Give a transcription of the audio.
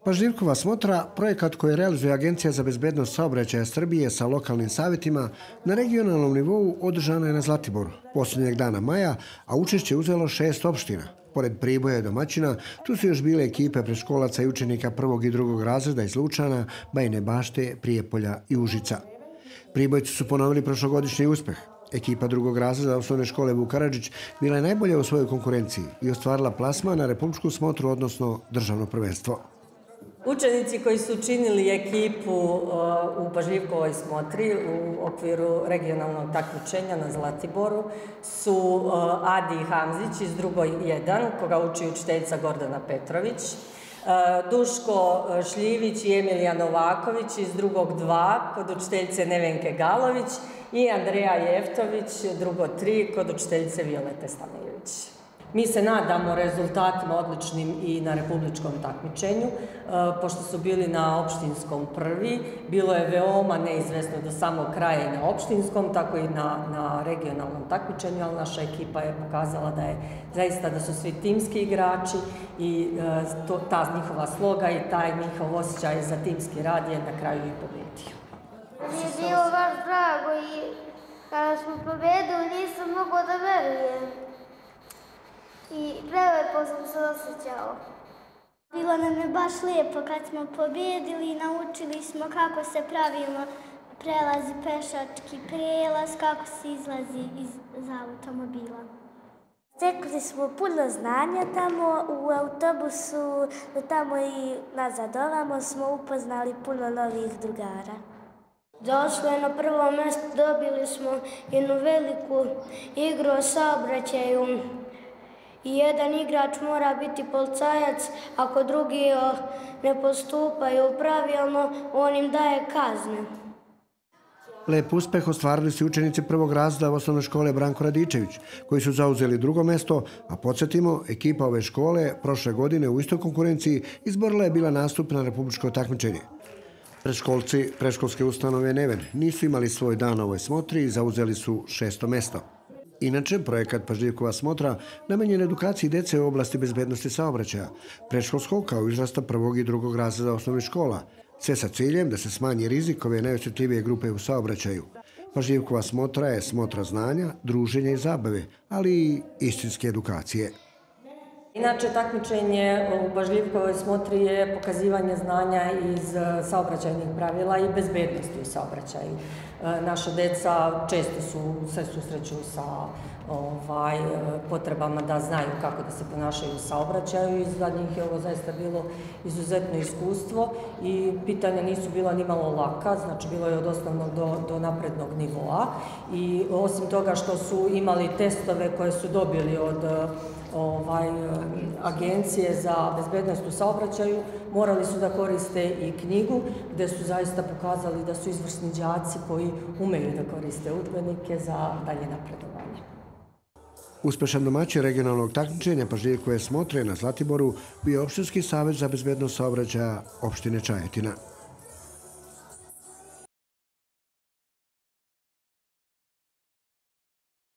Pažljivkova smotra, projekat koji realizuje Agencija za bezbednost saobraćaja Srbije sa lokalnim savjetima, na regionalnom nivou održana je na Zlatiboru posljednjeg dana maja, a učešće uzelo 6 opština. Pored Priboja i domaćina, tu su još bile ekipe predškolaca i učenika 1. i 2. razreda iz Lučana, Bajine Bašte, Prijepolja i Užica. Pribojci su ponovili prošlogodišnji uspeh. Ekipa 2. razreda osnovne škole Vuk Karadžić bila je najbolja u svojoj konkurenciji i ostvarila plasman na republičku smotru, odnosno državno prvenstvo. Učenici koji su učinili ekipu u Pažljivkovoj smotri u okviru regionalnog takmičenja na Zlatiboru su Adi Hamzić iz 2.1, koga uči učiteljica Gordana Petrović, Duško Šljivić i Emilija Novaković iz 2.2 kod učiteljice Nevenke Galović i Andreja Jeftović 2.3 kod učiteljice Violete Stanojević. Mi se nadamo rezultatima odličnim i na republičkom takmičenju. Pošto su bili na opštinskom prvi, bilo je veoma neizvesno do samog kraja i na opštinskom, tako i na regionalnom takmičenju, ali naša ekipa je pokazala da je zaista da su svi timski igrači i ta njihova sloga i taj njihov osjećaj za timski rad je na kraju i pobedio. Mi je bilo baš drago i kada smo pobedili nisam mogla da verujem. I prelepo sam se osjećala. Bilo nam je baš lijepo kad smo pobjedili i naučili smo kako se pravilno prelazi pešački prelaz, kako se izlazi iz automobila. Stekli smo puno znanja tamo u autobusu, tamo i nazad ovamo smo upoznali puno novih drugara. Došli na prvo mjesto, dobili smo jednu veliku igru o saobraćaju. I jedan igrač mora biti policajac, ako drugi ne postupaju pravilno, on im daje kazne. Lep uspeh ostvarili su učenici 1. razreda osnovne škole Branko Radičević, koji su zauzeli 2. mesto, a podsjetimo, ekipa ove škole prošle godine u istoj konkurenciji izborila je bila nastup na republičko takmičenje. Predškolci predškolske ustanove Neven nisu imali svoj dan na ovoj smotri i zauzeli su 6. mesto. Inače, projekat Pažljivkova smotra namenjen edukaciji dece u oblasti bezbednosti saobraćaja, predškolskog kao izrasta 1. i 2. razreda osnovnih škola, sve sa ciljem da se smanji rizik ove najosjetljivije grupe u saobraćaju. Pažljivkova smotra je smotra znanja, druženja i zabave, ali i istinske edukacije. Inače, takmičenje u Pažljivkovoj smotri je pokazivanje znanja iz saobraćajnih pravila i bezbednosti u saobraćaju. Naša deca često se susreću sa potrebama da znaju kako da se ponašaju u saobraćaju i za njih je ovo zaista bilo izuzetno iskustvo i pitanja nisu bila ni malo laka, znači bilo je od osnovnog do naprednog nivoa i osim toga što su imali testove koje su dobili od Agencije za bezbednost u saobraćaju, morali su da koriste i knjigu gde su zaista pokazali da su izvrsni đaci koji umeju da koriste udžbenike za dalje napredovanje. Uspešan domaćin regionalnog takmičenja Pažljivkove smotre na Zlatiboru bio Opštinski savez za bezbednost saobraćaja opštine Čajetina.